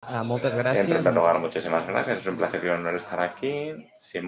Moltes En gràcies. primer lugar, muchísimas gracias. Es un placer y un honor estar aquí.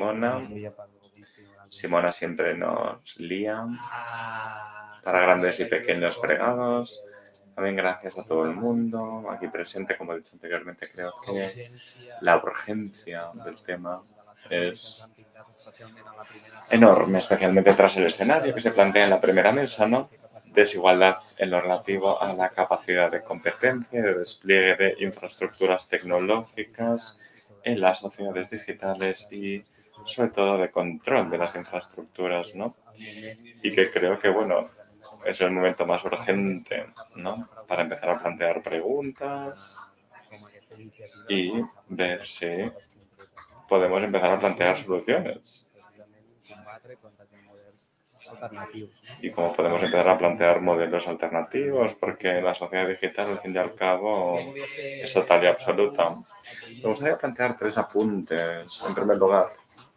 Simona siempre nos lía para grandes y pequeños fregados. También gracias a todo el mundo aquí presente. Como he dicho anteriormente, creo que la urgencia del tema es enorme, especialmente tras el escenario que se plantea en la primera mesa, ¿no? Desigualdad en lo relativo a la capacidad de competencia y de despliegue de infraestructuras tecnológicas en las sociedades digitales y, sobre todo, de control de las infraestructuras, ¿no? Y que creo que, bueno, es el momento más urgente, ¿no? Para empezar a plantear preguntas y ver si podemos empezar a plantear soluciones. Y cómo podemos empezar a plantear modelos alternativos, porque la sociedad digital, al fin y al cabo, es total y absoluta. Me gustaría plantear 3 apuntes. En primer lugar,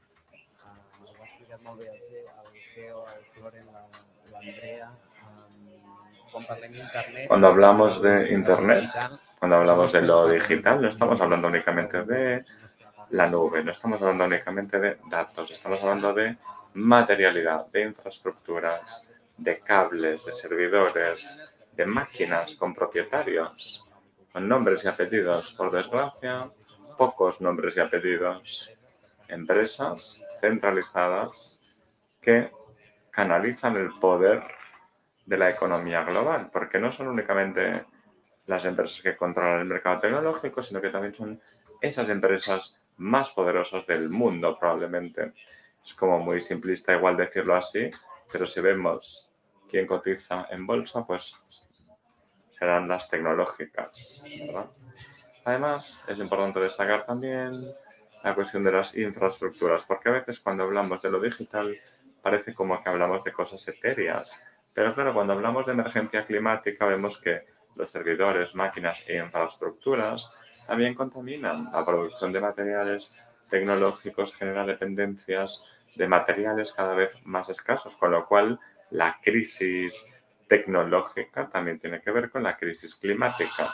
cuando hablamos de Internet, cuando hablamos de lo digital, no estamos hablando únicamente de la nube, no estamos hablando únicamente de datos, estamos hablando de materialidad, de infraestructuras, de cables, de servidores, de máquinas con propietarios, con nombres y apellidos. Por desgracia, pocos nombres y apellidos. Empresas centralizadas que canalizan el poder de la economía global, porque no son únicamente las empresas que controlan el mercado tecnológico, sino que también son esas empresas más poderosas del mundo, probablemente. Es como muy simplista igual decirlo así, pero si vemos quién cotiza en bolsa, pues serán las tecnológicas, ¿verdad? Además, es importante destacar también la cuestión de las infraestructuras, porque a veces cuando hablamos de lo digital parece como que hablamos de cosas etéreas, pero claro, cuando hablamos de emergencia climática vemos que los servidores, máquinas e infraestructuras también contaminan. La producción de materiales tecnológicos genera dependencias de materiales cada vez más escasos, con lo cual la crisis tecnológica también tiene que ver con la crisis climática.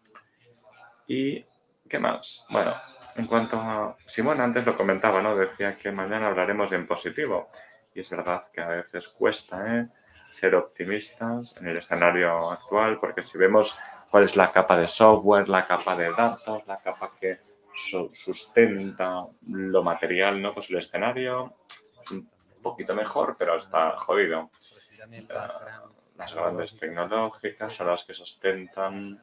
¿Y qué más? Bueno, en cuanto a Simón, antes lo comentaba, ¿no? Decía que mañana hablaremos en positivo. Y es verdad que a veces cuesta, ser optimistas en el escenario actual, porque si vemos cuál es la capa de software, la capa de datos, la capa que sustenta lo material, ¿no? Pues el escenario es un poquito mejor, pero está jodido. Las grandes tecnológicas son las que sustentan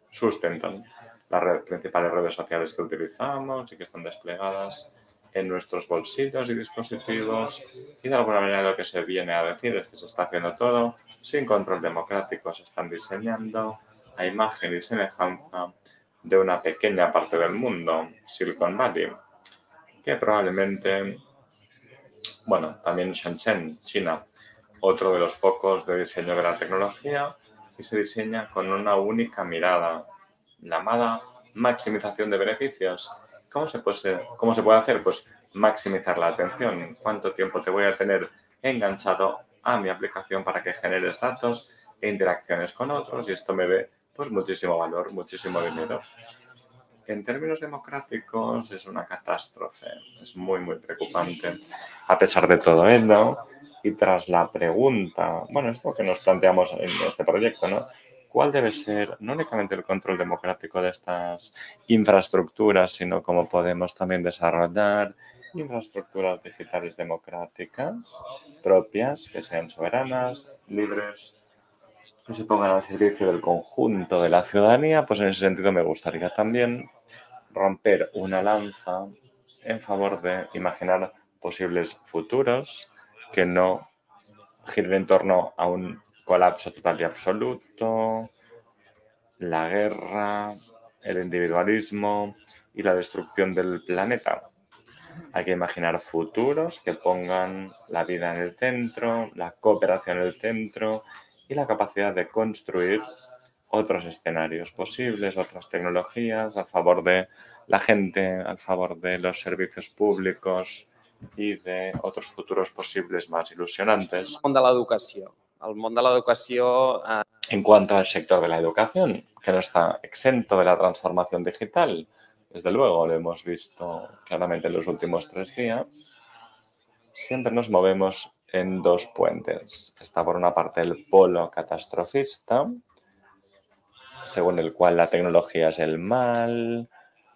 las principales redes sociales que utilizamos y que están desplegadas en nuestros bolsillos y dispositivos, y de alguna manera lo que se viene a decir es que se está haciendo todo sin control democrático, se están diseñando a imagen y semejanza de una pequeña parte del mundo, Silicon Valley, que probablemente, bueno, también Shenzhen, China, otro de los focos de diseño de la tecnología, y se diseña con una única mirada, llamada maximización de beneficios. ¿Cómo se puede hacer? Pues maximizar la atención. ¿Cuánto tiempo te voy a tener enganchado a mi aplicación para que generes datos e interacciones con otros? Y esto me dé pues muchísimo valor, muchísimo dinero. En términos democráticos es una catástrofe, es muy, muy preocupante. A pesar de todo ello, y tras la pregunta, bueno, esto que nos planteamos en este proyecto, ¿no? ¿Cuál debe ser no únicamente el control democrático de estas infraestructuras, sino cómo podemos también desarrollar infraestructuras digitales democráticas propias, que sean soberanas, libres, que se pongan al servicio del conjunto de la ciudadanía? Pues en ese sentido me gustaría también romper una lanza en favor de imaginar posibles futuros que no giren en torno a un colapso total y absoluto, la guerra, el individualismo y la destrucción del planeta. Hay que imaginar futuros que pongan la vida en el centro, la cooperación en el centro y la capacidad de construir otros escenarios posibles, otras tecnologías a favor de la gente, a favor de los servicios públicos y de otros futuros posibles más ilusionantes. El món de l'educació. El món de l'educació En cuanto al sector de la educación, que no está exento de la transformación digital, desde luego lo hemos visto claramente en los últimos 3 días, siempre nos movemos en 2 puentes. Está por una parte el polo catastrofista, según el cual la tecnología es el mal,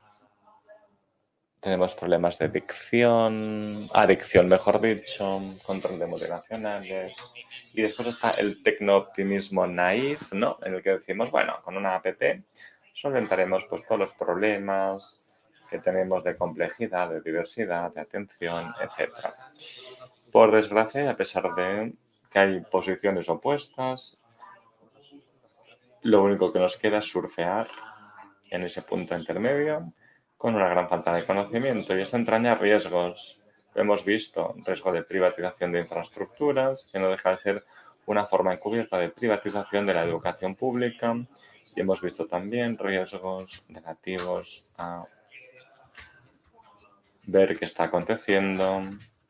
tenemos problemas de adicción mejor dicho, control de multinacionales. Y después está el tecno-optimismo naif, ¿no? En el que decimos, bueno, con una app solventaremos pues todos los problemas que tenemos de complejidad, de diversidad, de atención, etc. Por desgracia, y a pesar de que hay posiciones opuestas, lo único que nos queda es surfear en ese punto intermedio con una gran falta de conocimiento y eso entraña riesgos. Lo hemos visto, riesgo de privatización de infraestructuras, que no deja de ser una forma encubierta de privatización de la educación pública y hemos visto también riesgos relativos a ver qué está aconteciendo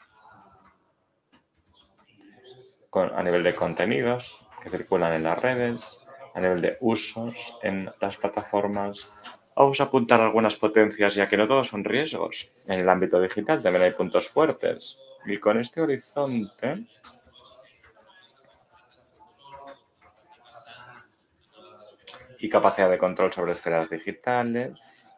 a nivel de contenidos que circulan en las redes, a nivel de usos en las plataformas. Vamos a apuntar algunas potencias, ya que no todos son riesgos. En el ámbito digital también hay puntos fuertes. Y con este horizonte y capacidad de control sobre esferas digitales,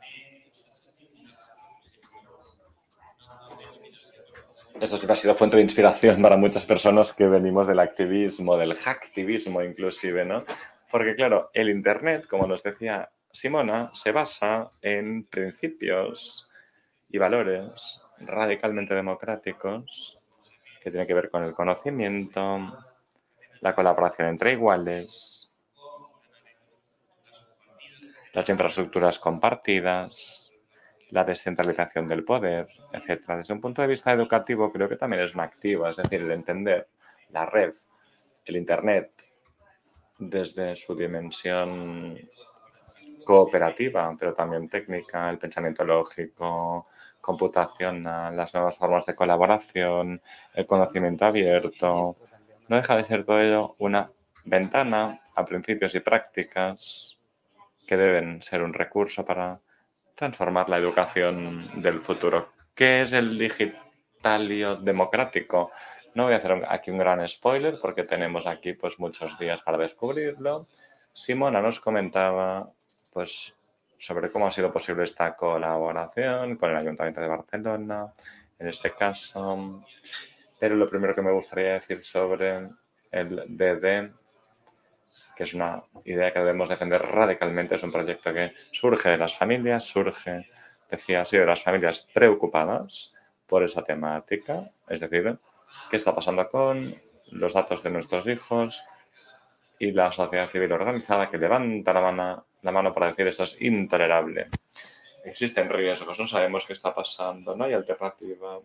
esto siempre ha sido fuente de inspiración para muchas personas que venimos del activismo, del hacktivismo inclusive, ¿no? Porque claro, el Internet, como nos decía Simona, se basa en principios y valores radicalmente democráticos que tienen que ver con el conocimiento, la colaboración entre iguales, las infraestructuras compartidas, la descentralización del poder, etcétera. Desde un punto de vista educativo creo que también es un activo, es decir, el entender la red, el Internet, desde su dimensión cooperativa, pero también técnica, el pensamiento lógico, computacional, las nuevas formas de colaboración, el conocimiento abierto. No deja de ser todo ello una ventana a principios y prácticas que deben ser un recurso para transformar la educación del futuro. ¿Qué es el digitalio democrático? No voy a hacer aquí un gran spoiler porque tenemos aquí pues muchos días para descubrirlo. Simona nos comentaba pues sobre cómo ha sido posible esta colaboración con el Ayuntamiento de Barcelona, en este caso. Pero lo primero que me gustaría decir sobre el DD, que es una idea que debemos defender radicalmente, es un proyecto que surge de las familias, decía así, de las familias preocupadas por esa temática, es decir, qué está pasando con los datos de nuestros hijos y la sociedad civil organizada que levanta la mano para decir eso es intolerable. Existen riesgos, no sabemos qué está pasando, no hay alternativa.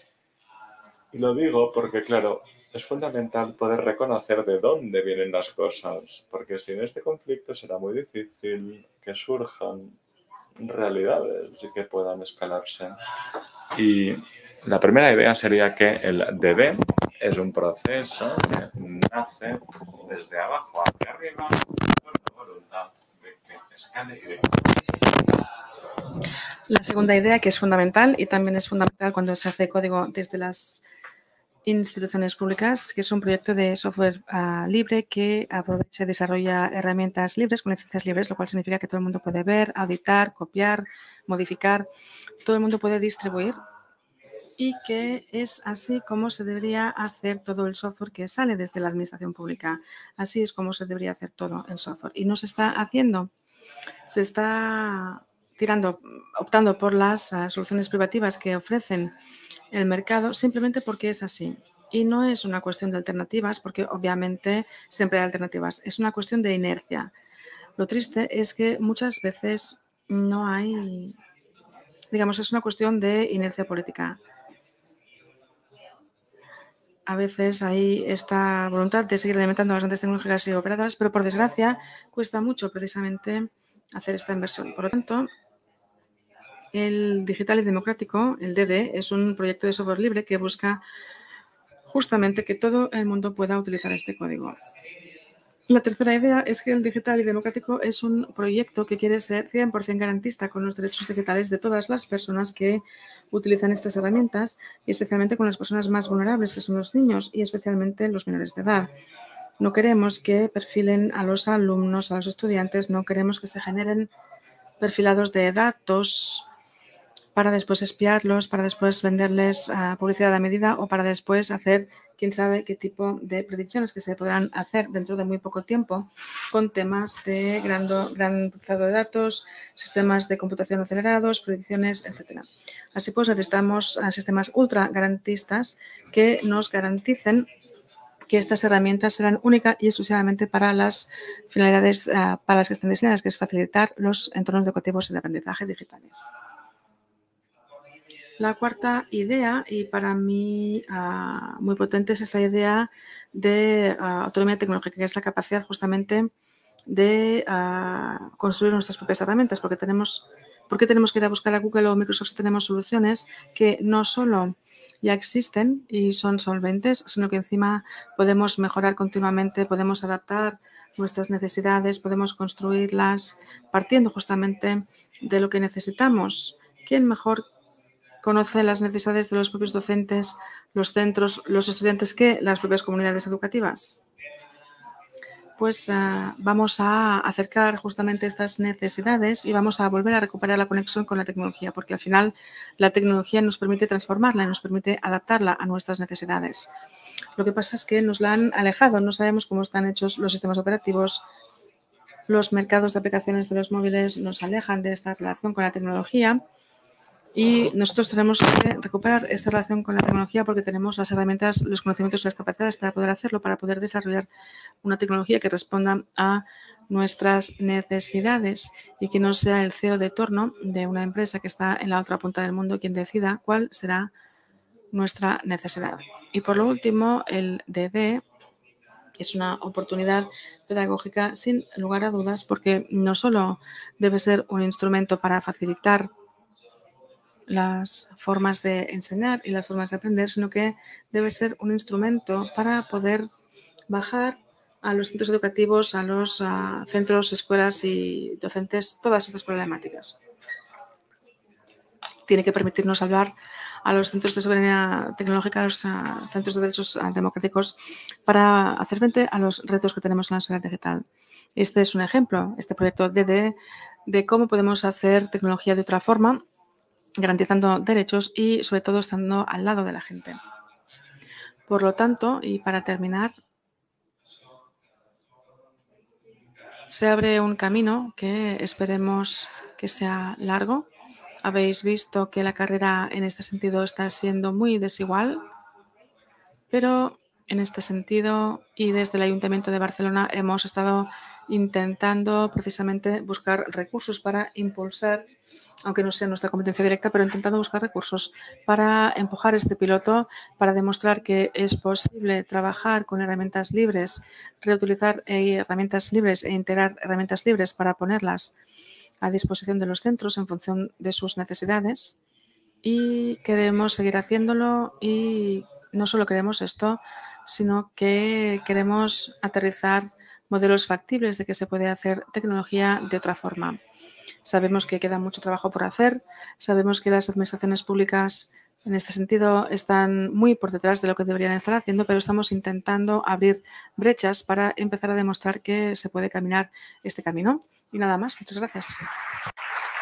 Y lo digo porque, claro, es fundamental poder reconocer de dónde vienen las cosas, porque sin este conflicto será muy difícil que surjan realidades y que puedan escalarse. Y la primera idea sería que el DD es un proceso que nace desde abajo hacia arriba con la voluntad de que escale y de que... La segunda idea, que es fundamental y también es fundamental cuando se hace código desde las instituciones públicas, que es un proyecto de software libre que aprovecha y desarrolla herramientas libres con licencias libres, lo cual significa que todo el mundo puede ver, auditar, copiar, modificar, todo el mundo puede distribuir y que es así como se debería hacer todo el software que sale desde la administración pública. Así es como se debería hacer todo el software. Y no se está haciendo. Se está optando por las soluciones privativas que ofrecen el mercado simplemente porque es así. Y no es una cuestión de alternativas, porque obviamente siempre hay alternativas. Es una cuestión de inercia. Lo triste es que muchas veces no hay, digamos, es una cuestión de inercia política. A veces hay esta voluntad de seguir alimentando a las grandes tecnológicas y operadoras, pero por desgracia cuesta mucho precisamente hacer esta inversión. Por lo tanto, el Digital y Democrático, el DD, es un proyecto de software libre que busca justamente que todo el mundo pueda utilizar este código. La tercera idea es que el digital y democrático es un proyecto que quiere ser 100% garantista con los derechos digitales de todas las personas que utilizan estas herramientas y especialmente con las personas más vulnerables, que son los niños y especialmente los menores de edad. No queremos que perfilen a los alumnos, a los estudiantes, no queremos que se generen perfilados de datos para después espiarlos, para después venderles publicidad a medida o para después hacer quién sabe qué tipo de predicciones que se podrán hacer dentro de muy poco tiempo con temas de gran procesado de datos, sistemas de computación acelerados, predicciones, etc. Así pues, necesitamos sistemas ultra garantistas que nos garanticen que estas herramientas serán únicas y exclusivamente para las finalidades para las que están diseñadas, que es facilitar los entornos educativos y de aprendizaje digitales. La cuarta idea, y para mí muy potente, es esta idea de autonomía tecnológica, que es la capacidad justamente de construir nuestras propias herramientas, porque tenemos que ir a buscar a Google o Microsoft si tenemos soluciones que no solo ya existen y son solventes, sino que encima podemos mejorar continuamente, podemos adaptar nuestras necesidades, podemos construirlas partiendo justamente de lo que necesitamos. ¿Quién mejor conoce las necesidades de los propios docentes, los centros, los estudiantes que las propias comunidades educativas? Pues vamos a acercar justamente estas necesidades y vamos a volver a recuperar la conexión con la tecnología, porque al final la tecnología nos permite transformarla y nos permite adaptarla a nuestras necesidades. Lo que pasa es que nos la han alejado, no sabemos cómo están hechos los sistemas operativos, los mercados de aplicaciones de los móviles nos alejan de esta relación con la tecnología. Y nosotros tenemos que recuperar esta relación con la tecnología porque tenemos las herramientas, los conocimientos y las capacidades para poder hacerlo, para poder desarrollar una tecnología que responda a nuestras necesidades y que no sea el CEO de turno de una empresa que está en la otra punta del mundo quien decida cuál será nuestra necesidad. Y por lo último, el DD es una oportunidad pedagógica sin lugar a dudas porque no solo debe ser un instrumento para facilitar las formas de enseñar y las formas de aprender, sino que debe ser un instrumento para poder bajar a los centros educativos, a los centros, escuelas y docentes todas estas problemáticas. Tiene que permitirnos hablar a los centros de soberanía tecnológica, a los centros de derechos democráticos, para hacer frente a los retos que tenemos en la sociedad digital. Este es un ejemplo, este proyecto DD, de cómo podemos hacer tecnología de otra forma, garantizando derechos y, sobre todo, estando al lado de la gente. Por lo tanto, y para terminar, se abre un camino que esperemos que sea largo. Habéis visto que la carrera en este sentido está siendo muy desigual, pero en este sentido y desde el Ayuntamiento de Barcelona hemos estado intentando precisamente buscar recursos para impulsar, aunque no sea nuestra competencia directa, pero intentando buscar recursos para empujar este piloto, para demostrar que es posible trabajar con herramientas libres, reutilizar herramientas libres e integrar herramientas libres para ponerlas a disposición de los centros en función de sus necesidades. Y queremos seguir haciéndolo y no solo queremos esto, sino que queremos aterrizar modelos factibles de que se puede hacer tecnología de otra forma. Sabemos que queda mucho trabajo por hacer, sabemos que las administraciones públicas en este sentido están muy por detrás de lo que deberían estar haciendo, pero estamos intentando abrir brechas para empezar a demostrar que se puede caminar este camino. Y nada más, muchas gracias.